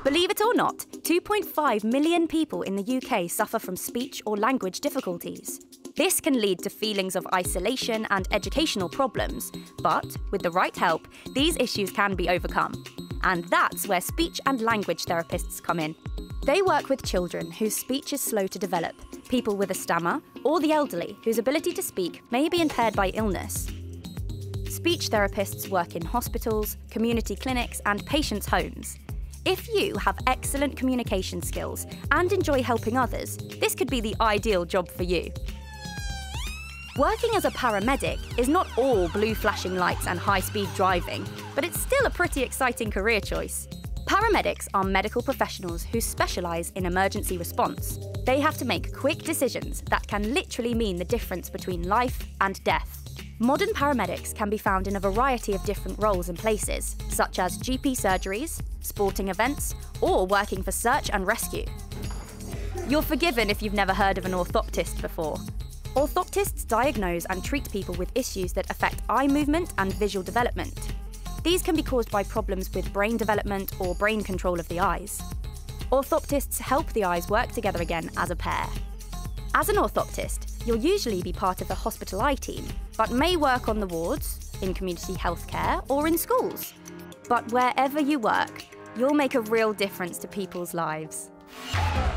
Believe it or not, 2.5 million people in the UK suffer from speech or language difficulties. This can lead to feelings of isolation and educational problems, but with the right help, these issues can be overcome. And that's where speech and language therapists come in. They work with children whose speech is slow to develop, people with a stammer, or the elderly whose ability to speak may be impaired by illness. Speech therapists work in hospitals, community clinics, and patients' homes. If you have excellent communication skills and enjoy helping others, this could be the ideal job for you. Working as a paramedic is not all blue flashing lights and high-speed driving, but it's still a pretty exciting career choice. Paramedics are medical professionals who specialise in emergency response. They have to make quick decisions that can literally mean the difference between life and death. Modern paramedics can be found in a variety of different roles and places, such as GP surgeries, sporting events, or working for search and rescue. You're forgiven if you've never heard of an orthoptist before. Orthoptists diagnose and treat people with issues that affect eye movement and visual development. These can be caused by problems with brain development or brain control of the eyes. Orthoptists help the eyes work together again as a pair. As an orthoptist, you'll usually be part of the hospital eye team, but may work on the wards, in community healthcare, or in schools. But wherever you work, you'll make a real difference to people's lives.